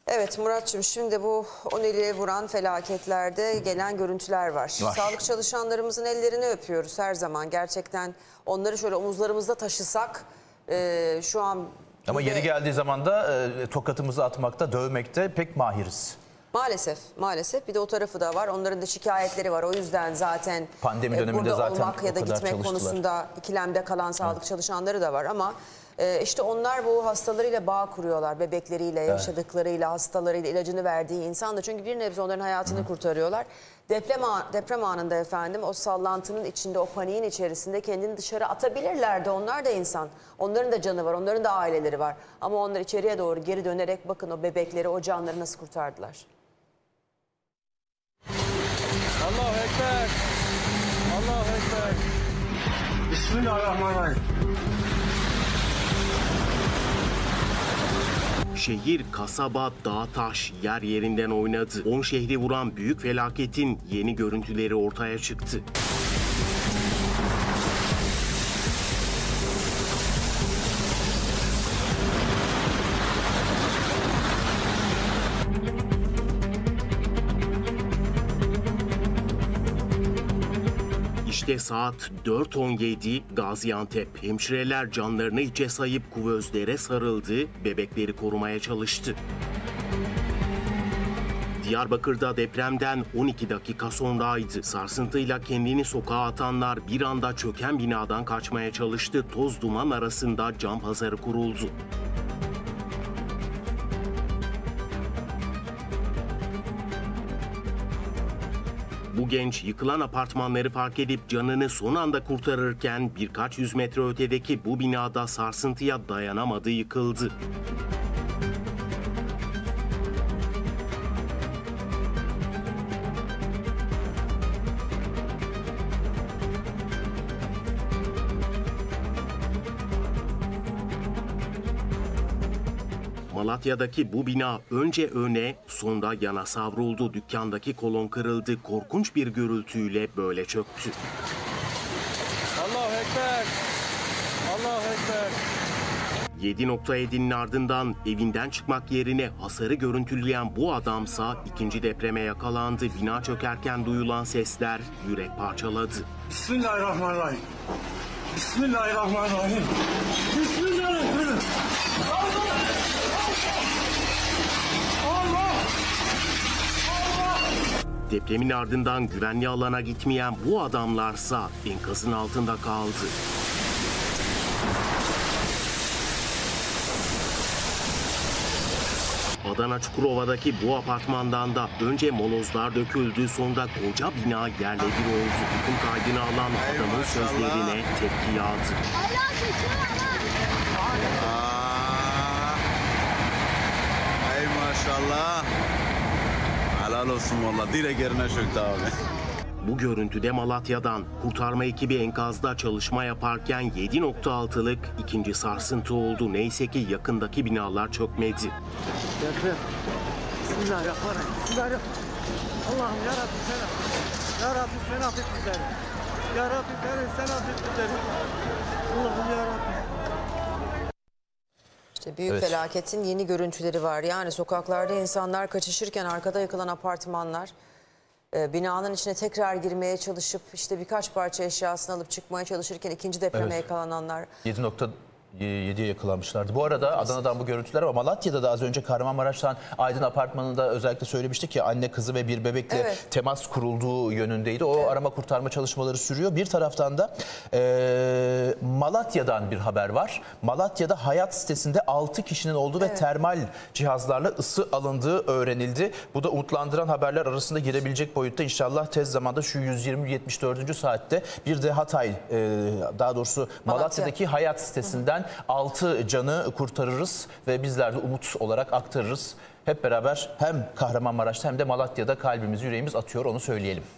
Evet Muratçığım, şimdi bu 10 ili vuran felaketlerde gelen görüntüler var. Sağlık çalışanlarımızın ellerini öpüyoruz her zaman. Gerçekten onları şöyle omuzlarımızda taşısak şu an... Ama yeri geldiği zaman da tokatımızı atmakta, dövmekte pek mahiriz. Maalesef bir de o tarafı da var. Onların da şikayetleri var. O yüzden zaten pandemi döneminde burada zaten olmak ya da gitmek konusunda ikilemde kalan sağlık çalışanları da var ama işte onlar bu hastalarıyla bağ kuruyorlar. Bebekleriyle, yaşadıklarıyla, hastalarıyla, ilacını verdiği insanla. Çünkü bir nebze onların hayatını kurtarıyorlar. Deprem anında efendim o sallantının içinde, o paniğin içerisinde kendini dışarı atabilirlerdi. Onlar da insan. Onların da canı var, onların da aileleri var. Ama onlar içeriye doğru geri dönerek bakın o bebekleri, o canları nasıl kurtardılar. Allahu Ekber. Allahu Ekber. Bismillahirrahmanirrahim. Şehir, kasaba, dağ, taş yer yerinden oynadı. 10 şehri vuran büyük felaketin yeni görüntüleri ortaya çıktı. İşte saat 4:17 Gaziantep. Hemşireler canlarını içe sayıp kuvözlere sarıldı, bebekleri korumaya çalıştı. Diyarbakır'da depremden 12 dakika sonraydı. Sarsıntıyla kendini sokağa atanlar bir anda çöken binadan kaçmaya çalıştı. Toz duman arasında can pazarı kuruldu. Bu genç yıkılan apartmanları fark edip canını son anda kurtarırken birkaç yüz metre ötedeki bu binada sarsıntıya dayanamadı, yıkıldı. Malatya'daki bu bina önce öne, sonra yana savruldu. Dükkandaki kolon kırıldı. Korkunç bir gürültüyle böyle çöktü. Allahu Ekber. Allahu Ekber. 7.7'nin ardından evinden çıkmak yerine hasarı görüntüleyen bu adamsa ikinci depreme yakalandı. Bina çökerken duyulan sesler yürek parçaladı. Bismillahirrahmanirrahim. Bismillahirrahmanirrahim. Bismillahirrahmanirrahim. Depremin ardından güvenli alana gitmeyen bu adamlarsa enkazın altında kaldı. Adana Çukurova'daki bu apartmandan da önce molozlar döküldü, sonra koca bina yerle bir oldu. Yıkım kaydını alan adamın sözlerine tepki yağdı. Ay maşallah. Helal olsun valla. Direkt yerine çöktü abi. Bu görüntüde Malatya'dan kurtarma ekibi enkazda çalışma yaparken 7.6'lık ikinci sarsıntı oldu. Neyse ki yakındaki binalar çökmedi. Deprem. Bismillahirrahmanirrahim. Bismillahirrahmanirrahim. Allah'ım ya Rabbim sen affet. Ya Rabbim sen affet bizleri. Ya Rabbim sen affet bizleri. Allah'ım ya Rabbim. İşte büyük felaketin yeni görüntüleri var. Yani sokaklarda insanlar kaçışırken arkada yıkılan apartmanlar, binanın içine tekrar girmeye çalışıp işte birkaç parça eşyasını alıp çıkmaya çalışırken ikinci depreme yakalananlar. 7.7'ye yakalanmışlardı. Bu arada Adana'dan bu görüntüler ama Malatya'da da az önce Kahramanmaraş'tan Aydın Apartmanı'nda özellikle söylemiştik ki anne kızı ve bir bebekle temas kurulduğu yönündeydi. O arama kurtarma çalışmaları sürüyor. Bir taraftan da Malatya'dan bir haber var. Malatya'da Hayat sitesinde 6 kişinin olduğu ve termal cihazlarla ısı alındığı öğrenildi. Bu da umutlandıran haberler arasında girebilecek boyutta. İnşallah tez zamanda şu 120-74. saatte bir de Hatay, daha doğrusu Malatya'daki Hayat sitesinden 6 canı kurtarırız ve bizler de umut olarak aktarırız. Hep beraber hem Kahramanmaraş'ta hem de Malatya'da kalbimiz, yüreğimiz atıyor, onu söyleyelim.